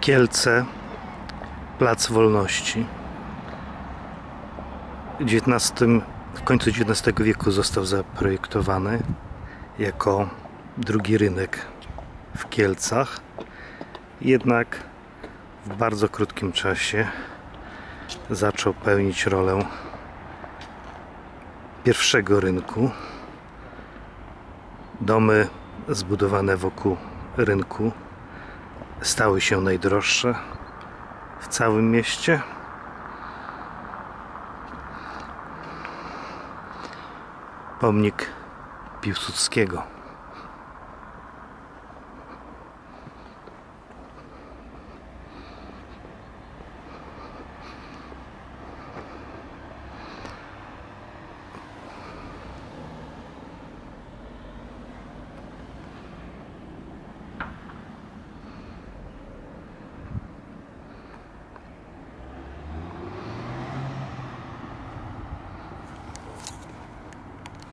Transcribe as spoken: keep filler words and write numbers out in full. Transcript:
Kielce, Plac Wolności. W dziewiętnastym, w końcu dziewiętnastego wieku został zaprojektowany jako drugi rynek w Kielcach. Jednak w bardzo krótkim czasie zaczął pełnić rolę pierwszego rynku. Domy zbudowane wokół rynku stały się najdroższe w całym mieście. Pomnik Piłsudskiego.